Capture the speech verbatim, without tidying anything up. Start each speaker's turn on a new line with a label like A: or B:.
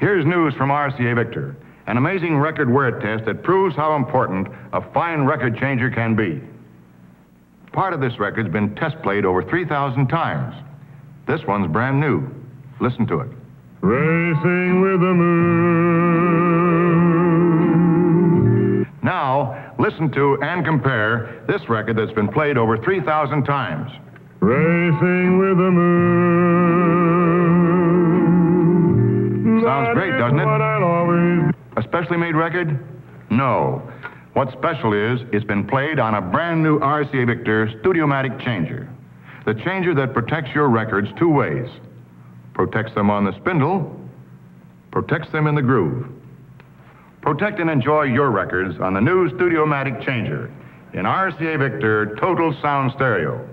A: Here's news from R C A Victor, an amazing record wear test that proves how important a fine record changer can be. Part of this record's been test played over three thousand times. This one's brand new. Listen to it.
B: Racing with the moon.
A: Now, listen to and compare this record that's been played over three thousand times.
B: Racing with the moon.
A: Sounds
B: That
A: great,
B: is
A: doesn't it?
B: what I'll always...
A: A specially made record? No. What's special is it's been played on a brand new R C A Victor Studiomatic changer. The changer that protects your records two ways. Protects them on the spindle, protects them in the groove. Protect and enjoy your records on the new Studiomatic changer in R C A Victor Total Sound Stereo.